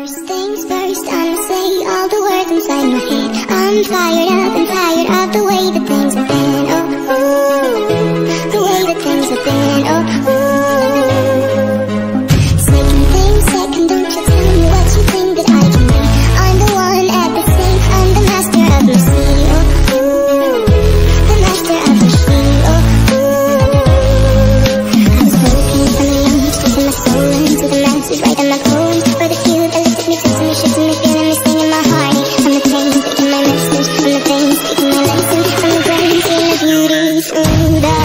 First things first, I'ma say all the words inside my head. I'm fired up and tired of the way that things have been. Oh, ooh, the way that things have been. Oh, ooh. Second thing, second, don't you tell me what you think that I can be. I'm the one at the sink, I'm the master of my sea. Oh, ooh, the master of the sea. Oh, ooh. I was broken from the young, taking my soul into the masses, writing my poems for the few that looked at me, kissing me, shaking me, feeling me, singing my heart. From the pain, taking my message, from the pain, taking my lesson, from the brain, seeing the beauty through the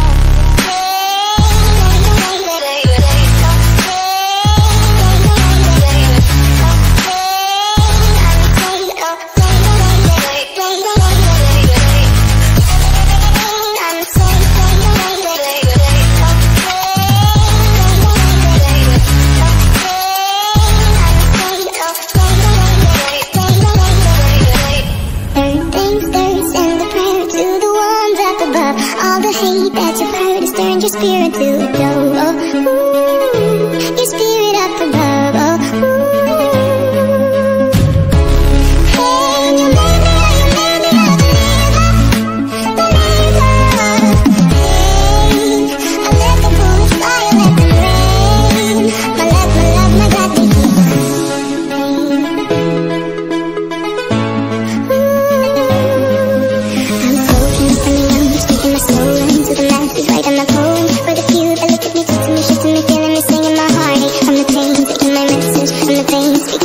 all the hate that you've heard has turned your spirit to a dove. Oh, ooh, your spirit up above. Oh, ooh. Hey, you made me Hey, I let the bullets fly, I let them rain. My love, my God, they keep writing my poems for the few that look at me, kissing me, shaking me, feeling me, singing my heart. From the pain, taking my message, from the pain,